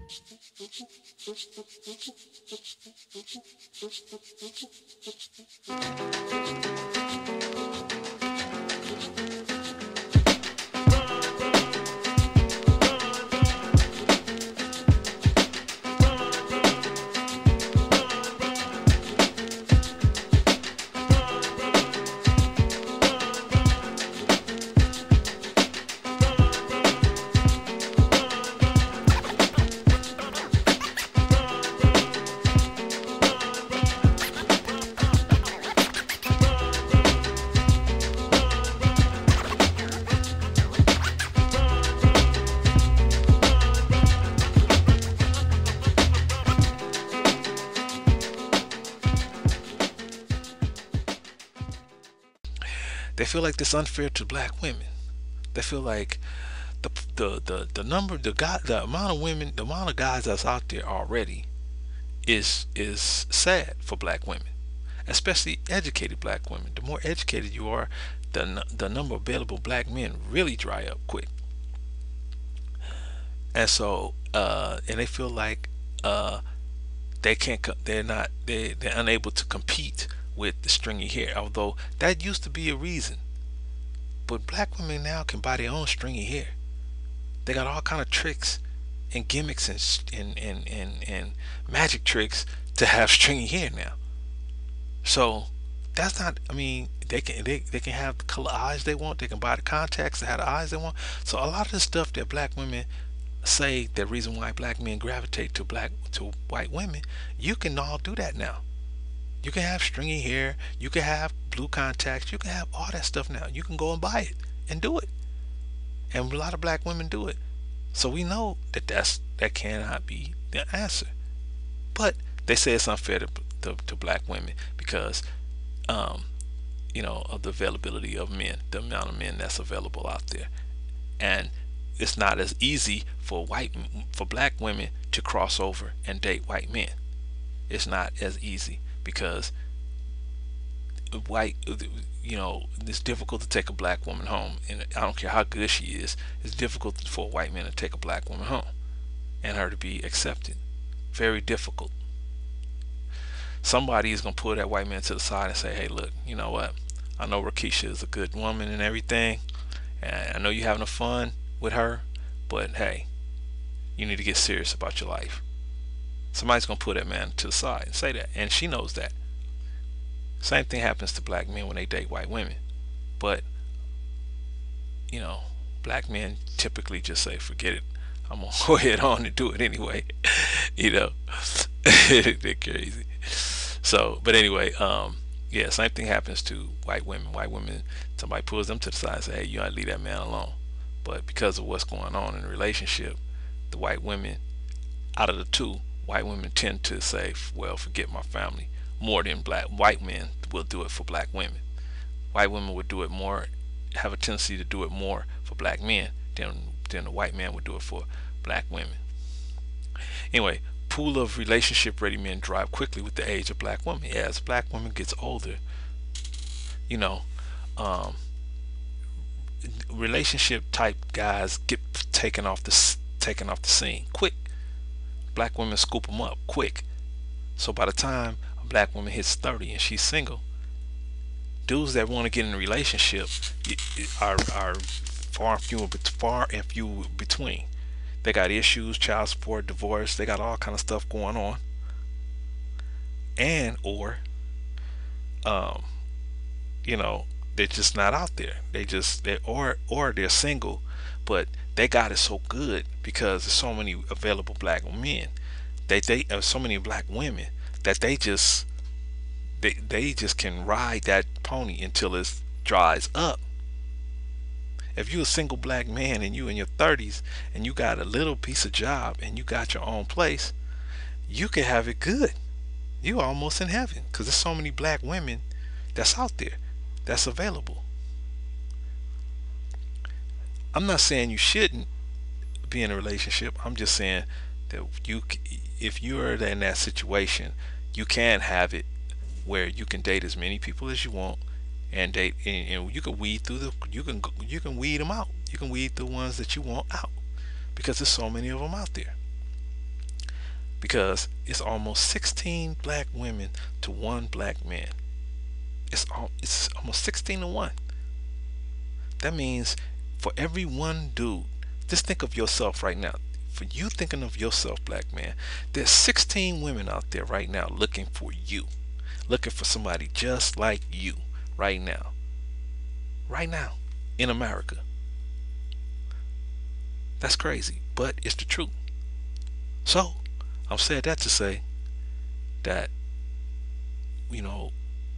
They feel like this unfair to black women. They feel like the number the amount of women, the amount of guys that's out there already is sad for black women, especially educated black women. The more educated you are, the number of available black men really dry up quick. And so and they feel like they can't they're unable to compete with the stringy hair, although that used to be a reason. But black women now can buy their own stringy hair. They got all kind of tricks and gimmicks and magic tricks to have stringy hair now. So that's not, I mean, they can have the color eyes they want. They can buy the contacts to have the eyes they want. So a lot of the stuff that black women say, the reason why black men gravitate to white women, you can all do that now. You can have stringy hair, you can have blue contacts, you can have all that stuff now. You can go and buy it and do it. And a lot of black women do it. So we know that that cannot be the answer. But they say it's unfair to black women because of the availability of men, the amount of men that's available out there. And it's not as easy for black women to cross over and date white men. It's not as easy because it's difficult to take a black woman home, and I don't care how good she is, it's difficult for a white man to take a black woman home and her to be accepted. Very difficult. Somebody is going to pull that white man to the side and say, hey, look, you know what, I know Rakisha is a good woman and everything, and I know you're having fun with her, but hey, you need to get serious about your life. Somebody's going to pull that man to the side and say that, and she knows that. Same thing happens to black men when they date white women. But black men typically just say, forget it, I'm gonna go ahead on and do it anyway. They're crazy. So but anyway, yeah, same thing happens to white women. White women, somebody pulls them to the side and say, hey, you gotta leave that man alone. But because of what's going on in the relationship, the white women, out of the two, white women tend to say, well, forget my family, more than white men will do it for black women. White women would do it more, have a tendency to do it more for black men than the white man would do it for black women. Anyway, pool of relationship ready men drive quickly with the age of black women. Yeah, as black woman gets older, relationship type guys get taken off the scene quick. Black women scoop them up quick. So by the time a black woman hits 30 and she's single, dudes that want to get in a relationship are far and few between. They got issues, child support, divorce. They got all kind of stuff going on, and or they're just not out there. Or they're single, but they got it so good because there's so many available black men. They so many black women that they just can ride that pony until it dries up. If you're a single black man and you in your 30s and you got a little piece of job and you got your own place, you can have it good. You're almost in heaven because there's so many black women that's out there that's available. I'm not saying you shouldn't be in a relationship. I'm just saying that if you're in that situation, you can have it where you can date as many people as you want and date, and you can weed through you can weed them out. You can weed the ones that you want out because there's so many of them out there. because it's almost 16 black women to one black man. It's almost 16 to 1. That means for every one dude, just think of yourself right now. For you thinking of yourself, black man, there's 16 women out there right now looking for you, looking for somebody just like you right now. Right now in America. That's crazy, but it's the truth. So, I'm saying that to say that, you know,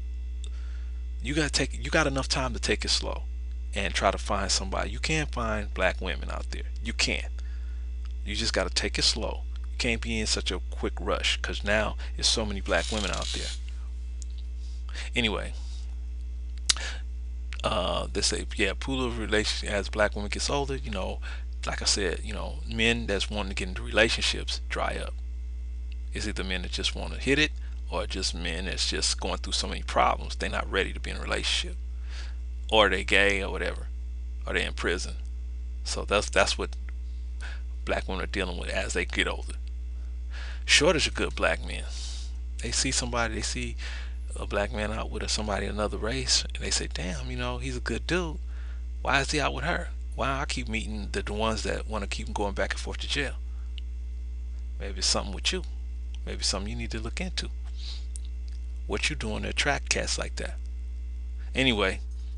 you got enough time to take it slow and try to find somebody. You can find black women out there. You can. You just got to take it slow. You can't be in such a quick rush because now there's so many black women out there. Anyway, they say, yeah, pool of relationship as black women gets older, like I said, men that's wanting to get into relationships dry up. It's either men that just want to hit it or just men that's just going through so many problems they're not ready to be in a relationship, or they gay or whatever, or they in prison. So that's what black women are dealing with as they get older. Shortage of good black men. They see a black man out with somebody of another race, and they say, damn, he's a good dude. Why is he out with her? Why I keep meeting the ones that want to keep going back and forth to jail? Maybe it's something with you. Maybe something you need to look into. What you doing to attract cats like that? Anyway,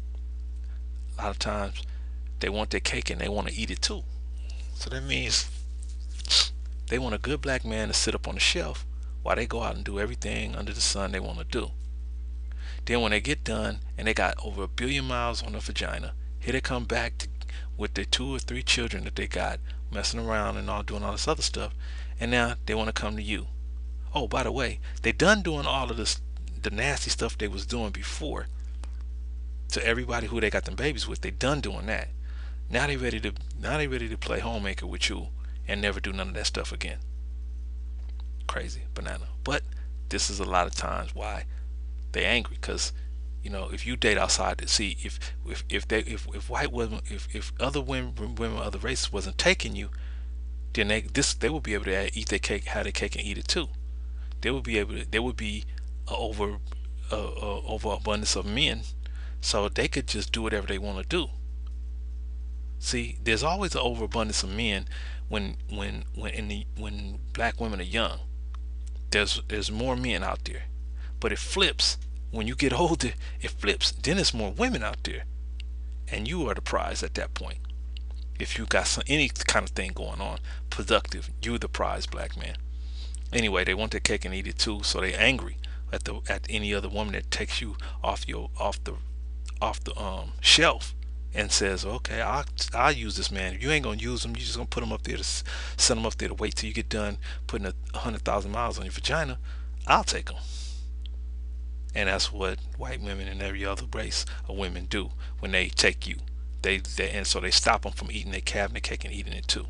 a lot of times they want their cake and they want to eat it too. So that means they want a good black man to sit up on the shelf while they go out and do everything under the sun they want to do. Then when they get done and they got over 1 billion miles on their vagina, here they come back with their 2 or 3 children that they got messing around and all doing all this other stuff, and now they want to come to you. Oh, by the way, they done doing all of this, the nasty stuff they was doing before to everybody who they got them babies with. They done doing that. Now they ready to play homemaker with you and never do none of that stuff again. Crazy banana. But this is a lot of times why they angry, because if you date outside to see if white women, if other women other races wasn't taking you, then they would be able to eat their cake, have their cake and eat it too. There would be a overabundance of men, so they could just do whatever they want to do. See, there's always an overabundance of men when black women are young. There's more men out there, but it flips when you get older. It flips. Then there's more women out there, and you are the prize at that point. If you got any kind of thing going on productive, you're the prize, black man. Anyway, they want their cake and eat it too, so they angry at any other woman that takes you off the shelf and says, okay, I'll use this man. If you ain't gonna use him, you just gonna put him up there to send him up there to wait till you get done putting 100,000 miles on your vagina. I'll take him. And that's what white women and every other race of women do when they take you. And so they stop them from eating their cabinet cake and eating it too.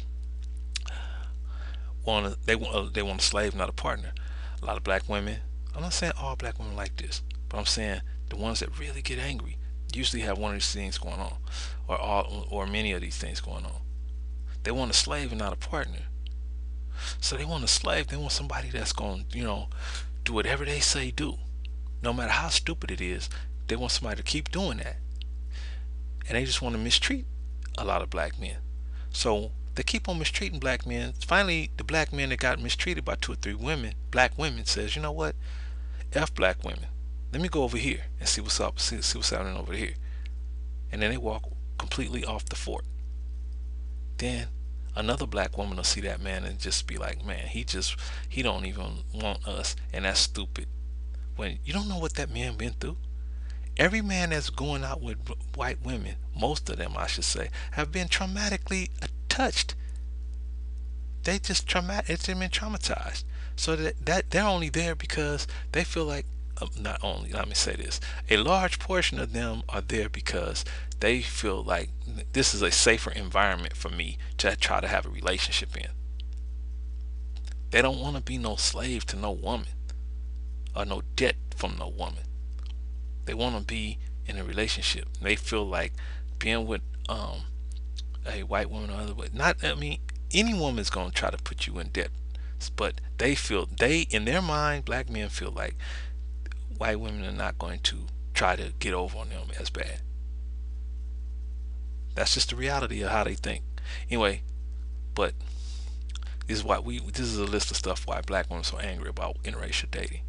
They want a slave, not a partner. A lot of black women, I'm not saying all black women like this, but I'm saying the ones that really get angry usually have one of these things going on, or many of these things going on. They want a slave and not a partner. So they want a slave. They want somebody that's going to, do whatever they say do, no matter how stupid it is. They want somebody to keep doing that, and they just want to mistreat a lot of black men. So they keep on mistreating black men. Finally, the black men that got mistreated by 2 or 3 black women, says, you know what? F black women. Let me go over here and see what's up. See what's happening over here. And then they walk completely off the fort. Then another black woman will see that man and just be like, man, he don't even want us, and that's stupid. When you don't know what that man been through. Every man that's going out with white women, most of them I should say, have been traumatically touched. They've been traumatized. So that they're only there because they feel like, not only, let me say this, a large portion of them are there because they feel like this is a safer environment for me to try to have a relationship in. They don't want to be no slave to no woman, or no debt from no woman. They want to be in a relationship. They feel like being with a white woman or other way. Any woman's gonna try to put you in debt But they in their mind, black men feel like white women are not going to try to get over on them as bad. That's just the reality of how they think. Anyway, but this is a list of stuff why black women are so angry about interracial dating.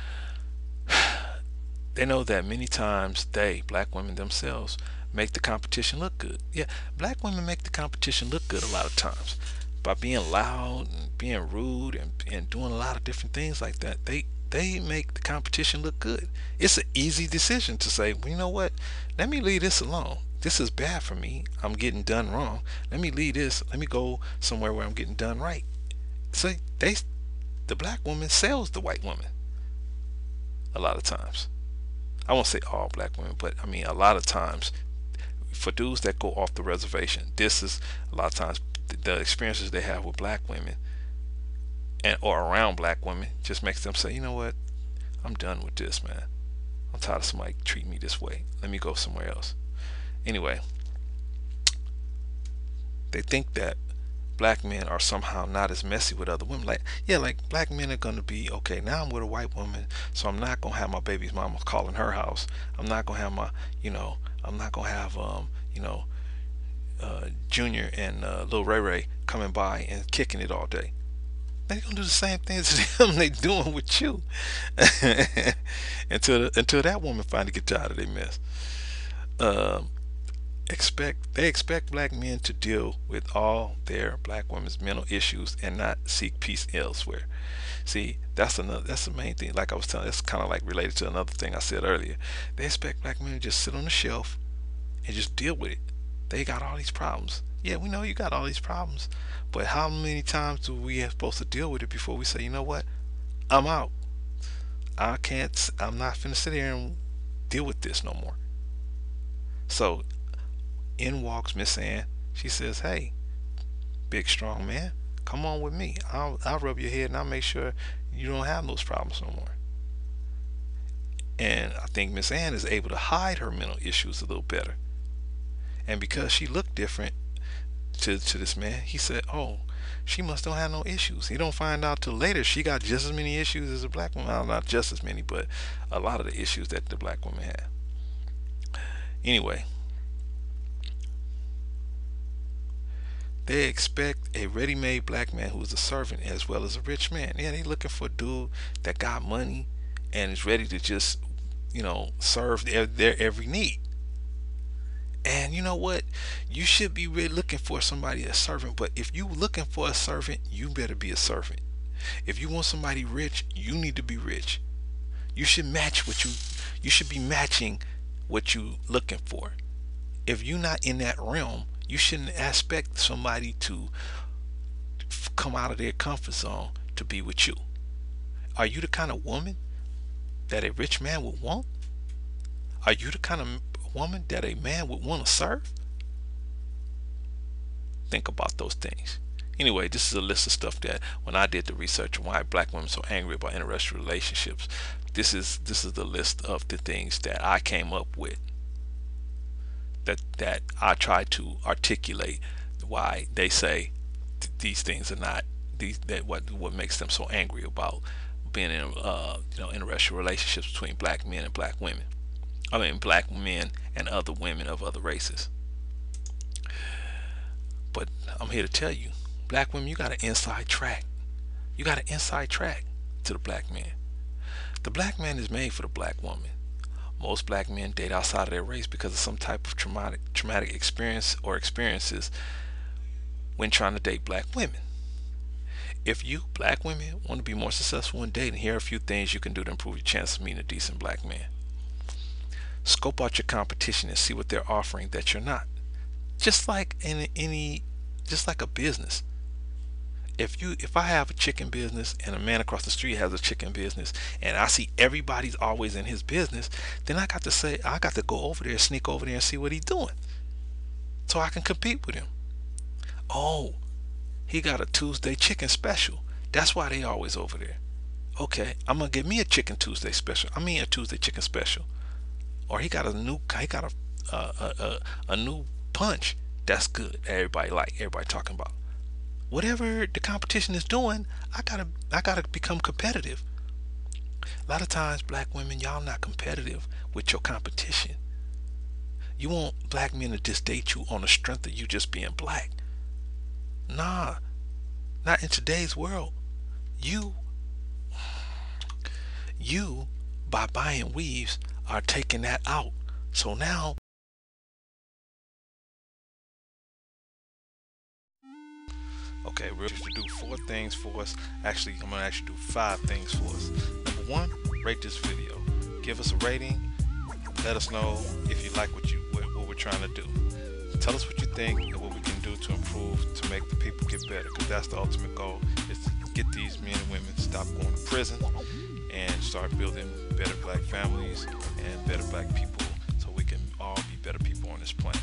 They know that many times black women themselves, make the competition look good. Yeah, black women make the competition look good a lot of times by being loud and being rude and doing a lot of different things like that. They make the competition look good. It's an easy decision to say, well, you know what? Let me leave this alone. This is bad for me. I'm getting done wrong. Let me leave this. Let me go somewhere where I'm getting done right. So the black woman sells the white woman a lot of times. I won't say all black women, but I mean a lot of times for dudes that go off the reservation, this is a lot of times the experiences they have with black women and or around black women just makes them say, you know what, I'm done with this, man. I'm tired of somebody treating me this way. Let me go somewhere else. Anyway, they think that black men are somehow not as messy with other women. Like, yeah, like black men are gonna be okay. Now I'm with a white woman, so I'm not gonna have my baby's mama calling her house. I'm not gonna have my, I'm not gonna have, Junior and Lil Ray Ray coming by and kicking it all day. They're gonna do the same thing to them they doing with you, until that woman finally gets out of their mess. Um, they expect black men to deal with all their black women's mental issues and not seek peace elsewhere. See, that's the main thing. Like I was telling, it's kind of like related to another thing I said earlier. They expect black men to just sit on the shelf and just deal with it. They got all these problems. Yeah, we know you got all these problems, but how many times do we have supposed to deal with it before we say, you know what, I'm out. I can't. I'm not finna sit here and deal with this no more. So in walks Miss Ann. She says, "Hey, big strong man, come on with me. I'll rub your head and I'll make sure you don't have those problems no more." And I think Miss Ann is able to hide her mental issues a little better. And because she looked different to this man, he said, "Oh, she must don't have no issues." He don't find out till later she got just as many issues as a black woman. Well, not just as many, but a lot of the issues that the black woman had. Anyway, they expect a ready-made black man who is a servant as well as a rich man. Yeah, they looking for a dude that got money and is ready to just, serve their every need. And you know what? You should be really looking for somebody a servant. But if you looking for a servant, you better be a servant. If you want somebody rich, you need to be rich. You should match what you. You should be matching what you looking for. If you're not in that realm, you shouldn't expect somebody to come out of their comfort zone to be with you. Are you the kind of woman that a rich man would want? Are you the kind of woman that a man would want to serve? Think about those things. Anyway, this is a list of stuff that when I did the research on why black women are so angry about interracial relationships, this is the list of the things that I came up with, that I try to articulate why they say these things are not these that what makes them so angry about being in interracial relationships between black men and black women. I mean black men and other women of other races. But I'm here to tell you, black women, you got an inside track. You got an inside track to the black man. The black man is made for the black woman. Most black men date outside of their race because of some type of traumatic experience or experiences when trying to date black women. If you, black women, want to be more successful in dating, here are a few things you can do to improve your chances of meeting a decent black man. Scope out your competition and see what they're offering that you're not. Just like just like a business. If I have a chicken business and a man across the street has a chicken business and I see everybody's always in his business, then I got to go over there, sneak over there and see what he's doing so I can compete with him. Oh, he got a Tuesday chicken special. That's why they always over there. Okay, I'm gonna get me a chicken Tuesday special. I mean a Tuesday chicken special. Or he got a new punch that's good. Everybody talking about. whatever the competition is doing, I gotta become competitive. A lot of times, black women, y'all not competitive with your competition. You want black men to just date you on the strength of you just being black. Nah, not in today's world. You, you, by buying weaves, are taking that out. So now, okay, we're going to do 4 things for us. Actually, I'm gonna actually do 5 things for us. Number one, rate this video. Give us a rating. Let us know if you like what we're trying to do. Tell us what you think and what we can do to improve to make the people get better. Because that's the ultimate goal: is to get these men and women to stop going to prison and start building better black families and better black people, so we can all be better people on this planet.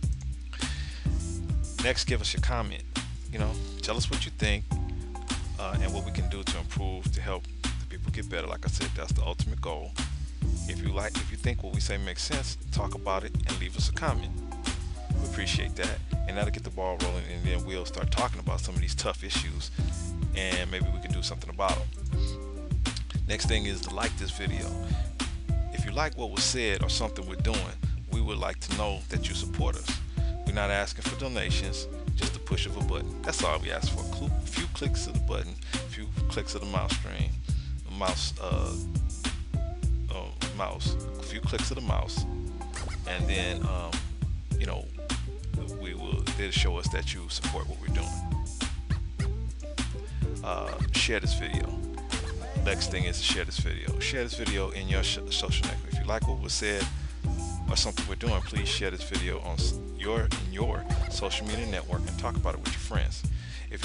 Next, give us your comment. Tell us what you think and what we can do to improve to help the people get better. Like I said, that's the ultimate goal. If you think what we say makes sense, talk about it and leave us a comment. We appreciate that, and that'll get the ball rolling, and then we'll start talking about some of these tough issues, and maybe we can do something about them. Next thing is to like this video. If you like what was said or something we're doing, we would like to know that you support us. We're not asking for donations, just the push of a button. That's all we ask for. A few clicks of the button, a few clicks of the mouse string, a few clicks of the mouse, and then it'll show us that you support what we're doing. Share this video. Next thing is to share this video. Share this video in your social network. If you like what was said or something we're doing, please share this video on your social media network and talk about it with your friends. If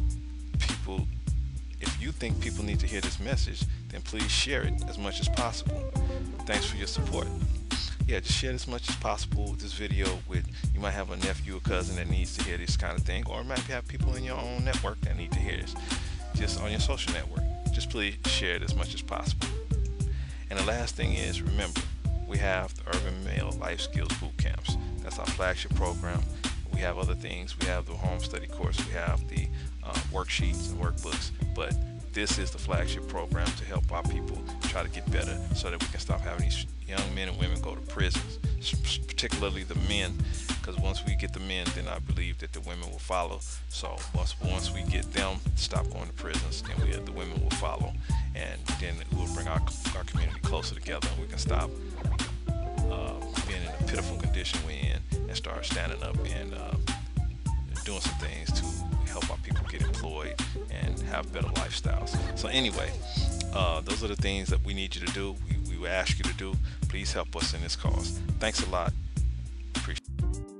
you think people need to hear this message, then please share it as much as possible. Thanks for your support. Yeah, just share as much as possible this video with, you might have a nephew or cousin that needs to hear this kind of thing, or might have people in your own network that need to hear this, just on your social network. Just please share it as much as possible. And the last thing is, remember, we have the Urban Male Life Skills Boot Camps. That's our flagship program. We have other things. We have the home study course. We have the worksheets and workbooks. But this is the flagship program to help our people try to get better, so that we can stop having these young men and women go to prisons, particularly the men, because once we get the men, then I believe that the women will follow. So once we get them to stop going to prisons, then the women will follow, and then it will bring our community closer together, and we can stop being in a pitiful condition we're in and start standing up and doing some things to help our people get employed and have better lifestyles. So anyway, those are the things that we need you to do. We ask you to do. Please help us in this cause. Thanks a lot. Appreciate it.